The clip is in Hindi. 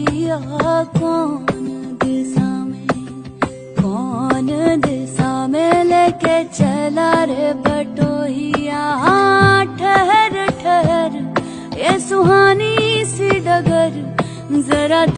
बटोहिया कौन दिशा में लेके चला रे बटोहिया। ठहर ठहर ये सुहानी सी डगर जरा